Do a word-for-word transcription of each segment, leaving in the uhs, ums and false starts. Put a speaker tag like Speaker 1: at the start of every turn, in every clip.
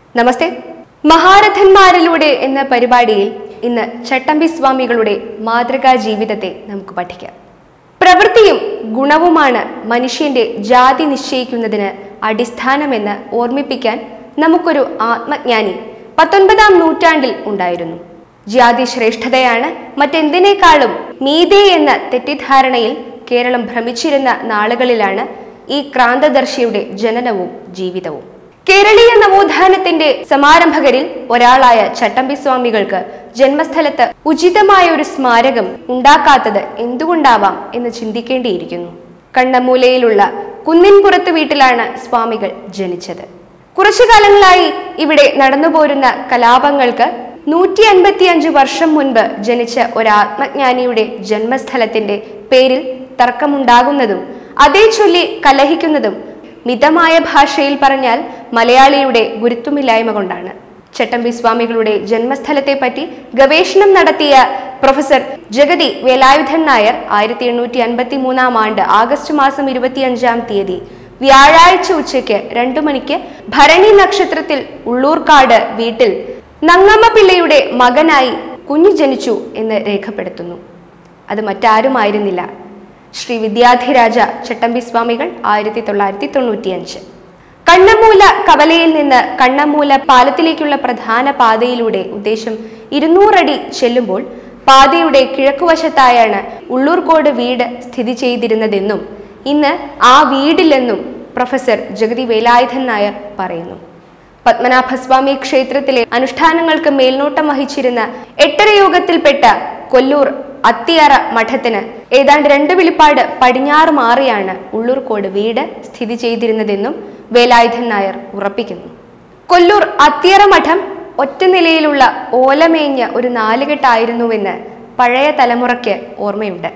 Speaker 1: നമസ്തേ. മഹാരഥന്മാരിലൂടെ എന്ന പരിപാടിയിൽ ഇന്ന് ചട്ടമ്പി സ്വാമികളുടെ മാതൃകാ ജീവിതത്തെ നമുക്ക് പഠിക്കാം. പ്രവൃത്തിയും ഗുണവുമാണ് മനുഷ്യന്റെ ജാതി നിശ്ചയിക്കുന്നതിന് അടിസ്ഥാനമെന്ന് ഓർമ്മിപ്പിക്കാൻ നമുക്കൊരു ആത്മജ്ഞാനി പത്തൊൻപതാം നൂറ്റാണ്ടിൽ ഉണ്ടായിരുന്നു. ജാതി ശ്രേഷ്ഠതയാണ് മറ്റെന്തിനേക്കാളും മീതെ എന്ന തെറ്റിദ്ധാരണയിൽ കേരളം ഭ്രമിച്ചിരുന്ന നാളുകളിലാണ് ഈ ക്രാന്തദർശിയുടെ ജനനവും ജീവിതവും. കേരളീയ നവോത്ഥാനത്തിന്റെ സമാരംഭകരിൽ ഒരാളായ ചട്ടമ്പി സ്വാമികൾക്ക് ജന്മസ്ഥലത്ത് ഉചിതമായ ഒരു സ്മാരകം ഉണ്ടാക്കാത്തത് എന്തുകൊണ്ടാവാം എന്ന് ചിന്തിക്കേണ്ടിയിരിക്കുന്നു. കണ്ണമൂലയിലുള്ള കുന്നിൻപുറത്ത് വീട്ടിലാണ് സ്വാമികൾ ജനിച്ചത്. കുറച്ചു കാലങ്ങളായി ഇവിടെ നടന്നുപോരുന്ന കലാപങ്ങൾക്ക് നൂറ്റി അൻപത്തി അഞ്ച് വർഷം മുൻപ് ജനിച്ച ഒരാത്മജ്ഞാനിയുടെ ജന്മസ്ഥലത്തിന്റെ പേരിൽ തർക്കമുണ്ടാകുന്നതും അതേ ചൊല്ലി കലഹിക്കുന്നതും മിതമായ ഭാഷയിൽ പറഞ്ഞാൽ മലയാളിയുടെ ഗുരുത്വമില്ലായ്മ കൊണ്ടാണ്. ചട്ടമ്പി സ്വാമികളുടെ ജന്മസ്ഥലത്തെ പറ്റി ഗവേഷണം നടത്തിയ പ്രൊഫസർ ജഗതി വേലായുധൻ നായർ ആയിരത്തി എണ്ണൂറ്റി അൻപത്തി മൂന്നാം ആണ്ട് ആഗസ്റ്റ് മാസം ഇരുപത്തിയഞ്ചാം തീയതി വ്യാഴാഴ്ച ഉച്ചയ്ക്ക് രണ്ടു മണിക്ക് ഭരണി നക്ഷത്രത്തിൽ ഉള്ളൂർക്കാട് വീട്ടിൽ നങ്ങമ്മ പിള്ളയുടെ മകനായി കുഞ്ഞു ജനിച്ചു എന്ന് രേഖപ്പെടുത്തുന്നു. അത് മറ്റാരുമായിരുന്നില്ല, ശ്രീ വിദ്യാധിരാജ ചട്ടമ്പി സ്വാമികൾ ആയിരത്തി തൊള്ളായിരത്തി തൊണ്ണൂറ്റി അഞ്ച്. കണ്ണമൂല കവലയിൽ നിന്ന് കണ്ണമൂല പാലത്തിലേക്കുള്ള പ്രധാന പാതയിലൂടെ ഉദ്ദേശം ഇരുന്നൂറടി ചെല്ലുമ്പോൾ പാതയുടെ കിഴക്കുവശത്തായാണ് ഉള്ളൂർക്കോട് വീട് സ്ഥിതി ചെയ്തിരുന്നതെന്നും ഇന്ന് ആ വീടില്ലെന്നും പ്രൊഫസർ ജഗതി വേലായുധൻ നായർ പറയുന്നു. പത്മനാഭസ്വാമി ക്ഷേത്രത്തിലെ അനുഷ്ഠാനങ്ങൾക്ക് മേൽനോട്ടം വഹിച്ചിരുന്ന എട്ടരയോഗത്തിൽപ്പെട്ട കൊല്ലൂർ അത്തിയറ മഠത്തിന് ഏതാണ്ട് രണ്ട് വിളിപ്പാട് പടിഞ്ഞാറ് മാറിയാണ് ഉള്ളൂർക്കോട് വീട് സ്ഥിതി ചെയ്തിരുന്നതെന്നും വേലായുധൻ നായർ ഉറപ്പിക്കുന്നു. കൊല്ലൂർ അത്തിയറ മഠം ഒറ്റ നിലയിലുള്ള ഓലമേഞ്ഞ ഒരു നാലുകെട്ടായിരുന്നുവെന്ന് പഴയ തലമുറയ്ക്ക് ഓർമ്മയുണ്ട്.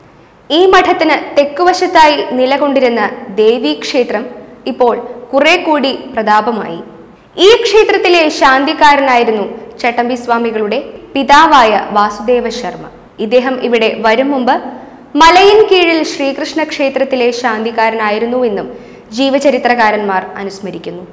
Speaker 1: ഈ മഠത്തിന് തെക്കുവശത്തായി നിലകൊണ്ടിരുന്ന ദേവീക്ഷേത്രം ഇപ്പോൾ കുറെ കൂടി പ്രതാപമായി. ഈ ക്ഷേത്രത്തിലെ ശാന്തിക്കാരനായിരുന്നു ചട്ടമ്പി സ്വാമികളുടെ പിതാവായ വാസുദേവ ശർമ്മ. ഇദ്ദേഹം ഇവിടെ വരും മുമ്പ് മലയിൻ കീഴിൽ ശ്രീകൃഷ്ണ ക്ഷേത്രത്തിലെ ശാന്തിക്കാരനായിരുന്നുവെന്നും ജീവചരിത്രകാരന്മാർ അനുസ്മരിക്കുന്നു.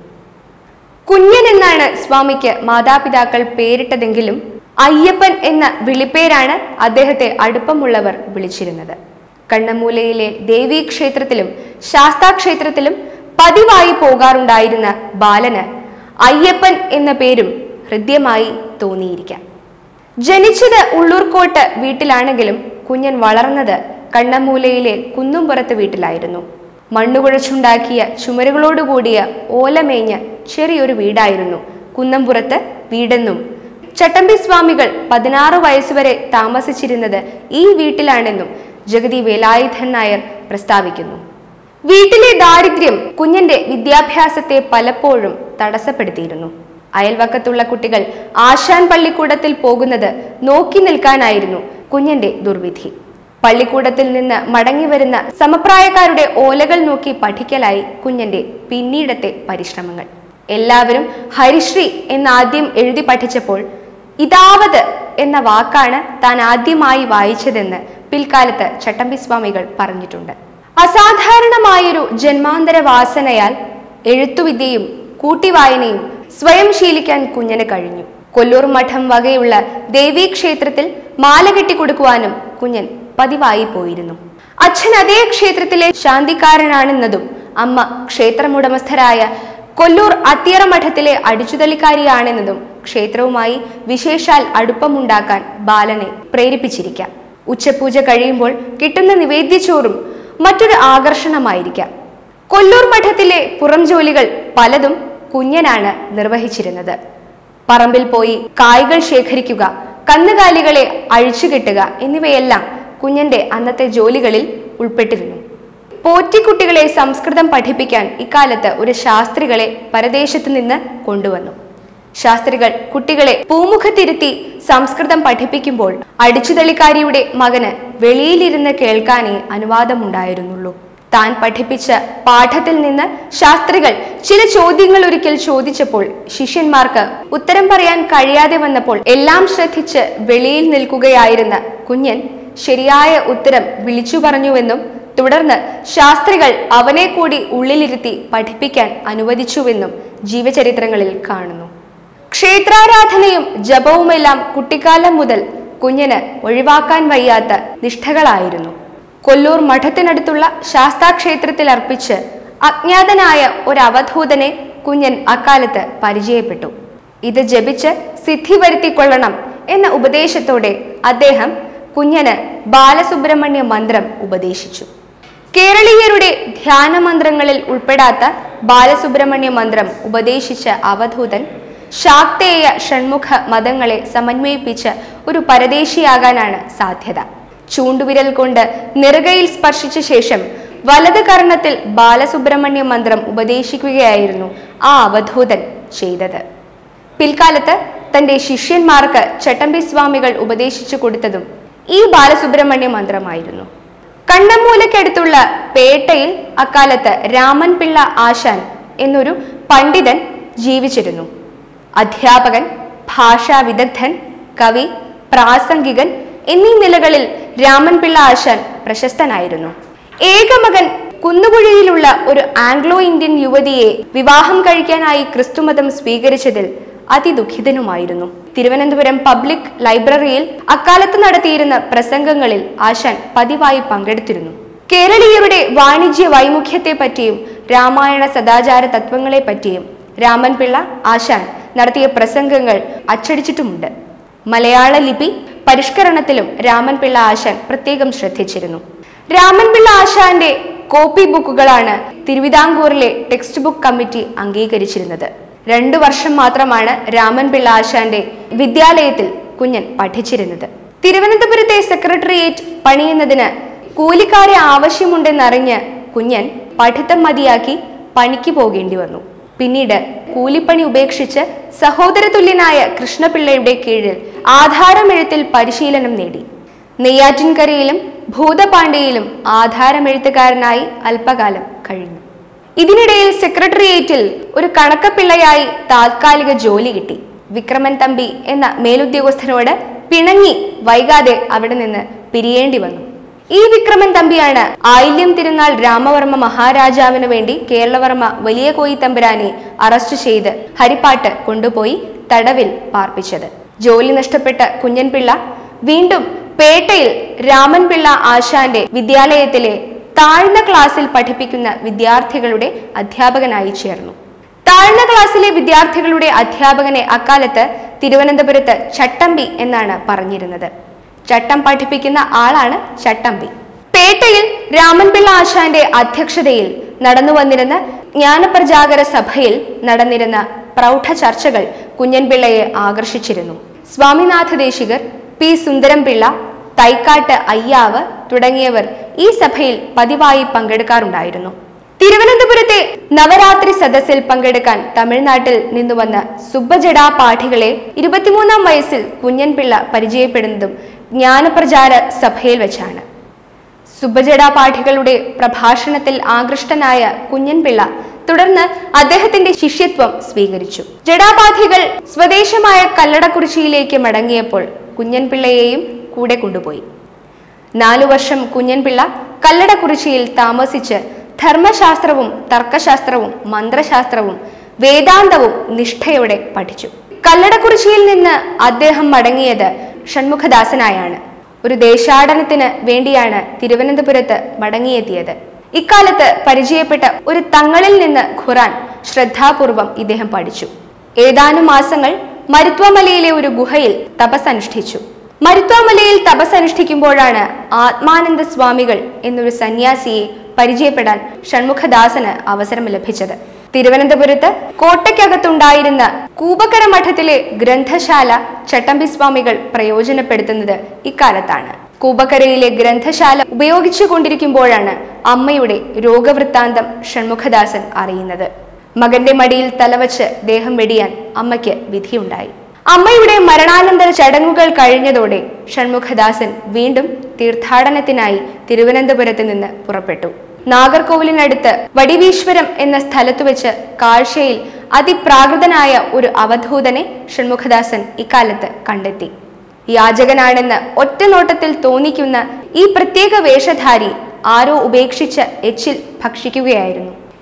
Speaker 1: കുഞ്ഞൻ എന്നാണ് സ്വാമിക്ക് മാതാപിതാക്കൾ പേരിട്ടതെങ്കിലും അയ്യപ്പൻ എന്ന വിളിപ്പേരാണ് അദ്ദേഹത്തെ അടുപ്പമുള്ളവർ വിളിച്ചിരുന്നത്. കണ്ണമൂലയിലെ ദേവീക്ഷേത്രത്തിലും ശാസ്താക്ഷേത്രത്തിലും പതിവായി പോകാറുണ്ടായിരുന്ന ബാലന് അയ്യപ്പൻ എന്ന പേരും ഹൃദ്യമായി തോന്നിയിരിക്കാം. ജനിച്ചത് ഉള്ളൂർക്കോട്ട് വീട്ടിലാണെങ്കിലും കുഞ്ഞൻ വളർന്നത് കണ്ണമൂലയിലെ കുന്നുംപുറത്ത് വീട്ടിലായിരുന്നു. മണ്ണുകുഴച്ചുണ്ടാക്കിയ ചുമരുകളോടുകൂടിയ ഓലമേഞ്ഞ ചെറിയൊരു വീടായിരുന്നു കുന്നംപുറത്ത് വീടെന്നും ചട്ടമ്പി സ്വാമികൾ പതിനാറ് വയസ്സുവരെ താമസിച്ചിരുന്നത് ഈ വീട്ടിലാണെന്നും ജഗതി വേലായുധൻ നായർ പ്രസ്താവിക്കുന്നു. വീട്ടിലെ ദാരിദ്ര്യം കുഞ്ഞന്റെ വിദ്യാഭ്യാസത്തെ പലപ്പോഴും തടസ്സപ്പെടുത്തിയിരുന്നു. അയൽവക്കത്തുള്ള കുട്ടികൾ ആശാൻ പള്ളിക്കൂടത്തിൽ പോകുന്നത് നോക്കി നിൽക്കാനായിരുന്നു കുഞ്ഞന്റെ ദുർവിധി. പള്ളിക്കൂടത്തിൽ നിന്ന് മടങ്ങി വരുന്ന സമപ്രായക്കാരുടെ ഓലകൾ നോക്കി പഠിക്കലായി കുഞ്ഞന്റെ പിന്നീടത്തെ പരിശ്രമങ്ങൾ. എല്ലാവരും ഹരിശ്രീ എന്നാദ്യം എഴുതി പഠിച്ചപ്പോൾ ഇതാവത് എന്ന വാക്കാണ് താൻ ആദ്യമായി വായിച്ചതെന്ന് പിൽക്കാലത്ത് ചട്ടമ്പി സ്വാമികൾ പറഞ്ഞിട്ടുണ്ട്. അസാധാരണമായൊരു ജന്മാന്തര വാസനയാൽ എഴുത്തുവിദ്യയും കൂട്ടിവായനയും സ്വയം ശീലിക്കാൻ കുഞ്ഞന് കഴിഞ്ഞു. കൊല്ലൂർ മഠം വകയുള്ള ദേവീക്ഷേത്രത്തിൽ മാല കെട്ടിക്കൊടുക്കുവാനും കുഞ്ഞൻ പതിവായി പോയിരുന്നു. അച്ഛൻ അതേ ക്ഷേത്രത്തിലെ ശാന്തിക്കാരനാണെന്നതും അമ്മ ക്ഷേത്രമുടമസ്ഥരായ കൊല്ലൂർ അത്തിയറ മഠത്തിലെ അടിച്ചുതളിക്കാരിയാണെന്നതും ക്ഷേത്രവുമായി വിശേഷാൽ അടുപ്പമുണ്ടാക്കാൻ ബാലനെ പ്രേരിപ്പിച്ചിരിക്കാം. ഉച്ചപൂജ കഴിയുമ്പോൾ കിട്ടുന്ന നിവേദ്യച്ചോറും മറ്റൊരു ആകർഷണമായിരിക്കാം. കൊല്ലൂർ മഠത്തിലെ പുറം ജോലികൾ പലതും കുഞ്ഞനാണ് നിർവഹിച്ചിരുന്നത്. പറമ്പിൽ പോയി കായ്കൾ ശേഖരിക്കുക, കന്നുകാലികളെ അഴിച്ചുകെട്ടുക എന്നിവയെല്ലാം കുഞ്ഞന്റെ അന്നത്തെ ജോലികളിൽ ഉൾപ്പെട്ടിരുന്നു. പോറ്റിക്കുട്ടികളെ സംസ്കൃതം പഠിപ്പിക്കാൻ ഇക്കാലത്ത് ഒരു ശാസ്ത്രികളെ പരദേശത്തു നിന്ന് കൊണ്ടുവന്നു. ശാസ്ത്രികൾ കുട്ടികളെ പൂമുഖത്തിരുത്തി സംസ്കൃതം പഠിപ്പിക്കുമ്പോൾ അടിച്ചുതളിക്കാരിയുടെ മകന് വെളിയിലിരുന്ന് കേൾക്കാനേ അനുവാദമുണ്ടായിരുന്നുള്ളൂ. താൻ പഠിപ്പിച്ച പാഠത്തിൽ നിന്ന് ശാസ്ത്രികൾ ചില ചോദ്യങ്ങൾ ഒരിക്കൽ ചോദിച്ചപ്പോൾ ശിഷ്യന്മാർക്ക് ഉത്തരം പറയാൻ കഴിയാതെ വന്നപ്പോൾ എല്ലാം ശ്രദ്ധിച്ച് വെളിയിൽ നിൽക്കുകയായിരുന്ന കുഞ്ഞൻ ശരിയായ ഉത്തരം വിളിച്ചു പറഞ്ഞുവെന്നും തുടർന്ന് ശാസ്ത്രികൾ അവനെ കൂടി ഉള്ളിലിരുത്തി പഠിപ്പിക്കാൻ അനുവദിച്ചുവെന്നും ജീവചരിത്രങ്ങളിൽ കാണുന്നു. ക്ഷേത്രാരാധനയും ജപവുമെല്ലാം കുട്ടിക്കാലം മുതൽ കുഞ്ഞന് ഒഴിവാക്കാൻ വയ്യാത്ത നിഷ്ഠകളായിരുന്നു. കൊല്ലൂർ മഠത്തിനടുത്തുള്ള ശാസ്താക്ഷേത്രത്തിൽ അർപ്പിച്ച് അജ്ഞാതനായ ഒരു അവധൂതനെ കുഞ്ഞൻ അക്കാലത്ത് പരിചയപ്പെട്ടു. ഇത് ജപിച്ച് സിദ്ധി വരുത്തിക്കൊള്ളണം എന്ന ഉപദേശത്തോടെ അദ്ദേഹം കുഞ്ഞന് ബാലസുബ്രഹ്മണ്യ മന്ത്രം ഉപദേശിച്ചു. കേരളീയരുടെ ധ്യാന മന്ത്രങ്ങളിൽ ഉൾപ്പെടാത്ത ബാലസുബ്രഹ്മണ്യ മന്ത്രം ഉപദേശിച്ച അവധൂതൻ ശാക്തേയ ഷൺമുഖ മതങ്ങളെ സമന്വയിപ്പിച്ച ഒരു പരദേശിയാകാനാണ് സാധ്യത. ചൂണ്ടുവിരൽ കൊണ്ട് നെറുകയിൽ സ്പർശിച്ച ശേഷം വലത് കർണത്തിൽ ബാലസുബ്രഹ്മണ്യ മന്ത്രം ഉപദേശിക്കുകയായിരുന്നു ആ അവധൂതൻ ചെയ്തത്. പിൽക്കാലത്ത് തന്റെ ശിഷ്യന്മാർക്ക് ചട്ടമ്പി സ്വാമികൾ ഉപദേശിച്ചു കൊടുത്തതും ഈ ബാലസുബ്രഹ്മണ്യ മന്ത്രമായിരുന്നു. കണ്ണമ്മൂലക്കടുത്തുള്ള പേട്ടയിൽ അക്കാലത്ത് രാമൻ പിള്ള ആശാൻ എന്നൊരു പണ്ഡിതൻ ജീവിച്ചിരുന്നു. അധ്യാപകൻ, ഭാഷാ വിദഗ്ധൻ, കവി, പ്രാസംഗികൻ എന്നീ നിലകളിൽ രാമൻ പിള്ള ആശാൻ പ്രശസ്തനായിരുന്നു. ഏകമകൻ കുന്നുകുഴിയിലുള്ള ഒരു ആംഗ്ലോ ഇന്ത്യൻ യുവതിയെ വിവാഹം കഴിക്കാനായി ക്രിസ്തുമതം സ്വീകരിച്ചതിൽ അതിദുഃഖിതനുമായിരുന്നു. തിരുവനന്തപുരം പബ്ലിക് ലൈബ്രറിയിൽ അക്കാലത്ത് നടത്തിയിരുന്ന പ്രസംഗങ്ങളിൽ ആശാൻ പതിവായി പങ്കെടുത്തിരുന്നു. കേരളീയരുടെ വാണിജ്യ വൈമുഖ്യത്തെ പറ്റിയും രാമായണ സദാചാര തത്വങ്ങളെ പറ്റിയും രാമൻ പിള്ള ആശാൻ നടത്തിയ പ്രസംഗങ്ങൾ അച്ചടിച്ചിട്ടുമുണ്ട്. മലയാള ലിപി പരിഷ്കരണത്തിലും രാമൻ പിള്ള ആശാൻ പ്രത്യേകം ശ്രദ്ധിച്ചിരുന്നു. രാമൻ പിള്ള ആശാന്റെ കോപ്പി ബുക്കുകളാണ് തിരുവിതാംകൂറിലെ ടെക്സ്റ്റ് ബുക്ക് കമ്മിറ്റി അംഗീകരിച്ചിരുന്നത്. രണ്ടു വർഷം മാത്രമാണ് രാമൻ പിള്ള ആശാന്റെ വിദ്യാലയത്തിൽ കുഞ്ഞൻ പഠിച്ചിരുന്നത്. തിരുവനന്തപുരത്തെ സെക്രട്ടേറിയറ്റ് പണിയുന്നതിന് കൂലിക്കാരെ ആവശ്യമുണ്ടെന്നറിഞ്ഞ് കുഞ്ഞൻ പഠിത്തം മതിയാക്കി പണിക്ക് പോകേണ്ടി വന്നു. പിന്നീട് കൂലിപ്പണി ഉപേക്ഷിച്ച് സഹോദരതുല്യനായ കൃഷ്ണപിള്ളയുടെ കീഴിൽ ആധാരമെഴുത്തിൽ പരിശീലനം നേടി. നെയ്യാറ്റിൻകരയിലും ഭൂതപാണ്ഡ്യയിലും ആധാരമെഴുത്തുകാരനായി അല്പകാലം കഴിഞ്ഞു. ഇതിനിടയിൽ സെക്രട്ടേറിയറ്റിൽ ഒരു കണക്കപ്പിള്ളയായി താൽക്കാലിക ജോലി കിട്ടി. വിക്രമൻ തമ്പി എന്ന മേലുദ്യോഗസ്ഥനോട് പിണങ്ങി വൈകാതെ അവിടെ നിന്ന് പിരിയേണ്ടി വന്നു. ഈ വിക്രമൻ തമ്പിയാണ് ആയില്യം തിരുനാൾ രാമവർമ്മ മഹാരാജാവിന് വേണ്ടി കേരളവർമ്മ വലിയ കോയി തമ്പുരാനെ അറസ്റ്റ് ചെയ്ത് ഹരിപ്പാട്ട് കൊണ്ടുപോയി തടവിൽ പാർപ്പിച്ചത്. ജോലി നഷ്ടപ്പെട്ട കുഞ്ഞൻപിള്ള വീണ്ടും പേട്ടയിൽ രാമൻ പിള്ള ആശാന്റെ വിദ്യാലയത്തിലെ താഴ്ന്ന ക്ലാസ്സിൽ പഠിപ്പിക്കുന്ന വിദ്യാർത്ഥികളുടെ അധ്യാപകനായി ചേർന്നു. താഴ്ന്ന ക്ലാസ്സിലെ വിദ്യാർത്ഥികളുടെ അധ്യാപകനെ അക്കാലത്ത് തിരുവനന്തപുരത്ത് ചട്ടമ്പി എന്നാണ് പറഞ്ഞിരുന്നത്. ചട്ടം പഠിപ്പിക്കുന്ന ആളാണ് ചട്ടമ്പി. പേട്ടയിൽ രാമൻ പിള്ള ആശാന്റെ അധ്യക്ഷതയിൽ നടന്നു വന്നിരുന്ന ജ്ഞാനപ്രജാഗര സഭയിൽ നടന്നിരുന്ന പ്രൗഢ ചർച്ചകൾ കുഞ്ഞൻപിള്ളയെ ആകർഷിച്ചിരുന്നു. സ്വാമിനാഥ ദേശികർ, പി സുന്ദരംപിള്ള, തൈക്കാട്ട് അയ്യാവ് തുടങ്ങിയവർ ഈ സഭയിൽ പതിവായി പങ്കെടുക്കാറുണ്ടായിരുന്നു. തിരുവനന്തപുരത്തെ നവരാത്രി സദസ്സിൽ പങ്കെടുക്കാൻ തമിഴ്നാട്ടിൽ നിന്നുവന്ന സുബ്ബജടാ പാഠികളെ ഇരുപത്തിമൂന്നാം വയസ്സിൽ കുഞ്ഞൻപിള്ള പരിചയപ്പെടുന്നതും ജ്ഞാനപ്രചാര സഭയിൽ വെച്ചാണ്. സുബ്ബജടാ പാഠികളുടെ പ്രഭാഷണത്തിൽ ആകൃഷ്ടനായ കുഞ്ഞൻപിള്ള തുടർന്ന് അദ്ദേഹത്തിന്റെ ശിഷ്യത്വം സ്വീകരിച്ചു. ജഡാപാഠികൾ സ്വദേശമായ കല്ലടക്കുറിച്ചിയിലേക്ക് മടങ്ങിയപ്പോൾ കുഞ്ഞൻപിള്ളയെയും കൂടെ കൊണ്ടുപോയി. നാലു വർഷം കുഞ്ഞൻപിള്ള കല്ലടക്കുറിച്ചിയിൽ താമസിച്ച് ധർമ്മശാസ്ത്രവും തർക്കശാസ്ത്രവും മന്ത്രശാസ്ത്രവും വേദാന്തവും നിഷ്ഠയോടെ പഠിച്ചു. കല്ലടക്കുറിച്ചിയിൽ നിന്ന് അദ്ദേഹം മടങ്ങിയത് ഷൺമുഖദാസനായാണ്. ഒരു ദേശാടനത്തിന് വേണ്ടിയാണ് തിരുവനന്തപുരത്ത് മടങ്ങിയെത്തിയത്. ഇക്കാലത്ത് പരിചയപ്പെട്ട ഒരു തങ്ങളിൽ നിന്ന് ഖുറാൻ ശ്രദ്ധാപൂർവം ഇദ്ദേഹം പഠിച്ചു. ഏതാനും മാസങ്ങൾ മരുത്വമലയിലെ ഒരു ഗുഹയിൽ തപസ്സനുഷ്ഠിച്ചു. മരുത്വമലയിൽ തപസ്സനുഷ്ഠിക്കുമ്പോഴാണ് ആത്മാനന്ദ സ്വാമികൾ എന്നൊരു സന്യാസിയെ പരിചയപ്പെടാൻ ഷൺമുഖദാസന് അവസരം ലഭിച്ചത്. തിരുവനന്തപുരത്ത് കോട്ടയ്ക്കകത്തുണ്ടായിരുന്ന കൂബക്കര മഠത്തിലെ ഗ്രന്ഥശാല ചട്ടമ്പി സ്വാമികൾ പ്രയോജനപ്പെടുത്തുന്നത് ഇക്കാലത്താണ്. കൂബക്കരയിലെ ഗ്രന്ഥശാല ഉപയോഗിച്ചു കൊണ്ടിരിക്കുമ്പോഴാണ് അമ്മയുടെ രോഗവൃത്താന്തം ഷൺമുഖദാസൻ അറിയുന്നത്. മകന്റെ മടിയിൽ തലവച്ച് ദേഹം വെടിയാൻ അമ്മയ്ക്ക് വിധിയുണ്ടായി. അമ്മയുടെ മരണാനന്തര ചടങ്ങുകൾ കഴിഞ്ഞതോടെ ഷൺമുഖദാസൻ വീണ്ടും തീർത്ഥാടനത്തിനായി തിരുവനന്തപുരത്ത് നിന്ന് പുറപ്പെട്ടു. നാഗർകോവിലിനടുത്ത് വടിവീശ്വരം എന്ന സ്ഥലത്തു വെച്ച് കാഴ്ചയിൽ അതിപ്രാകൃതനായ ഒരു അവധൂതനെ ഷൺമുഖദാസൻ ഇക്കാലത്ത് കണ്ടെത്തി. യാചകനാണെന്ന് ഒറ്റ നോട്ടത്തിൽ തോന്നിക്കുന്ന ഈ പ്രത്യേക വേഷധാരി ആരോ ഉപേക്ഷിച്ച എച്ചിൽ ഭക്ഷിക്കുകയായിരുന്നു.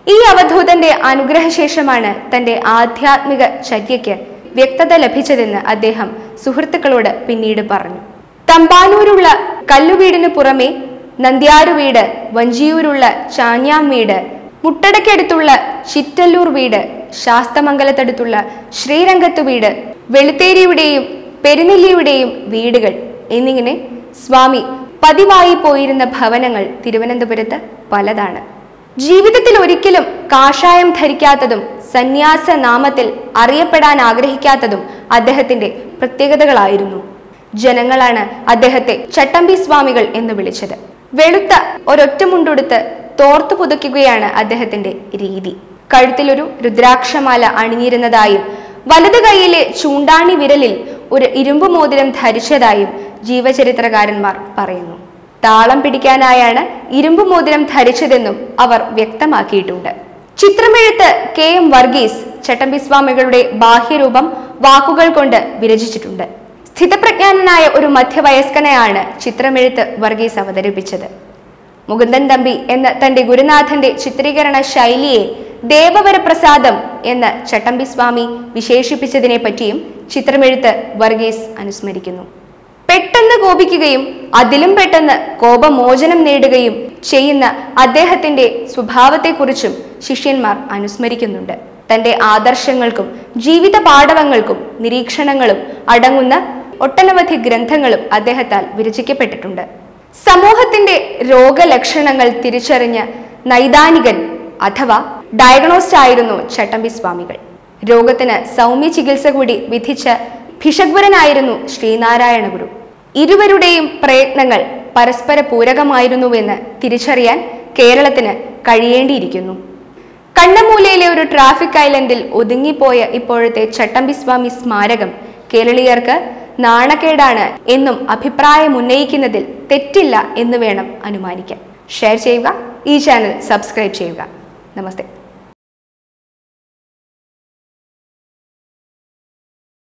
Speaker 1: ഈ അവധൂതന്റെ അനുഗ്രഹശേഷമാണ് തന്റെ ആധ്യാത്മിക ചര്യയ്ക്ക് വ്യക്തത ലഭിച്ചതെന്ന് അദ്ദേഹം സുഹൃത്തുക്കളോട് പിന്നീട് പറഞ്ഞു. തമ്പാനൂരുള്ള കല്ലുവീടിനു പുറമെ നന്ദ്യാരു വീട്, വഞ്ചിയൂരുള്ള ചാഞ്ഞാം വീട്, മുട്ടടക്കടുത്തുള്ള ചിറ്റല്ലൂർ വീട്, ശാസ്തമംഗലത്തടുത്തുള്ള ശ്രീരംഗത്തു വീട്, വെളുത്തേരിയുടെയും പെരുനെല്ലിയുടെയും വീടുകൾ എന്നിങ്ങനെ സ്വാമി പതിവായി പോയിരുന്ന ഭവനങ്ങൾ തിരുവനന്തപുരത്ത് പലതാണ്. ജീവിതത്തിൽ ഒരിക്കലും കാഷായം ധരിക്കാത്തതും സന്യാസ നാമത്തിൽ അറിയപ്പെടാൻ ആഗ്രഹിക്കാത്തതും അദ്ദേഹത്തിന്റെ പ്രത്യേകതകളായിരുന്നു. ജനങ്ങളാണ് അദ്ദേഹത്തെ ചട്ടമ്പി സ്വാമികൾ എന്ന് വിളിച്ചത്. വെളുത്ത ഒരൊറ്റമുണ്ടുടുത്ത് തോർത്തു പുതയ്ക്കുകയാണ് അദ്ദേഹത്തിന്റെ രീതി. കഴുത്തിലൊരു രുദ്രാക്ഷമാല അണിഞ്ഞിരുന്നതായും വലതു കൈയിലെ ചൂണ്ടാണി വിരലിൽ ഒരു ഇരുമ്പു മോതിരം ധരിച്ചതായും ജീവചരിത്രകാരന്മാർ പറയുന്നു. താളം പിടിക്കാനായാണ് ഇരുമ്പു മോതിരം ധരിച്ചതെന്നും അവർ വ്യക്തമാക്കിയിട്ടുണ്ട്. ചിത്രമെഴുത്ത് കെ എം വർഗീസ് ചട്ടമ്പി സ്വാമികളുടെ ബാഹ്യരൂപം വാക്കുകൾ കൊണ്ട് വിരചിച്ചിട്ടുണ്ട്. സ്ഥിതപ്രജ്ഞാനനായ ഒരു മധ്യവയസ്കനെയാണ് ചിത്രമെഴുത്ത് വർഗീസ് അവതരിപ്പിച്ചത്. മുകുന്ദൻ തമ്പി എന്ന തന്റെ ഗുരുനാഥന്റെ ചിത്രീകരണ ശൈലിയെ ദേവവരപ്രസാദം എന്ന് ചട്ടമ്പി സ്വാമി വിശേഷിപ്പിച്ചതിനെ പറ്റിയും ചിത്രമെഴുത്ത് വർഗീസ് അനുസ്മരിക്കുന്നു. പെട്ടെന്ന് കോപിക്കുകയും അതിലും പെട്ടെന്ന് കോപമോചനം നേടുകയും ചെയ്യുന്ന അദ്ദേഹത്തിന്റെ സ്വഭാവത്തെക്കുറിച്ചും ശിഷ്യന്മാർ അനുസ്മരിക്കുന്നുണ്ട്. തന്റെ ആദർശങ്ങൾക്കും ജീവിത പാഠവങ്ങൾക്കും നിരീക്ഷണങ്ങളും അടങ്ങുന്ന ഒട്ടനവധി ഗ്രന്ഥങ്ങളും അദ്ദേഹത്താൽ വിരചിക്കപ്പെട്ടിട്ടുണ്ട്. സമൂഹത്തിന്റെ രോഗലക്ഷണങ്ങൾ തിരിച്ചറിഞ്ഞ നൈദാനികൻ അഥവാ ഡയഗ്നോസ്റ്റ് ആയിരുന്നു ചട്ടമ്പി സ്വാമികൾ. രോഗത്തിന് സൗമ്യ ചികിത്സ കൂടി വിധിച്ച ഭിഷഗ്വരനായിരുന്നു ശ്രീനാരായണ ഗുരു. ഇരുവരുടെയും പ്രയത്നങ്ങൾ പരസ്പര പൂരകമായിരുന്നുവെന്ന് തിരിച്ചറിയാൻ കേരളത്തിന് കഴിയേണ്ടിയിരിക്കുന്നു. കണ്ണമൂലയിലെ ഒരു ട്രാഫിക് ഐലൻഡിൽ ഒതുങ്ങിപ്പോയ ഇപ്പോഴത്തെ ചട്ടമ്പി സ്വാമി സ്മാരകം കേരളീയർക്ക് നാണക്കേടാണ് എന്നും അഭിപ്രായം ഉന്നയിക്കുന്നതിൽ തെറ്റില്ല എന്ന് വേണം അനുമാനിക്കാൻ. ഷെയർ ചെയ്യുക, ഈ ചാനൽ സബ്സ്ക്രൈബ് ചെയ്യുക. നമസ്തേ.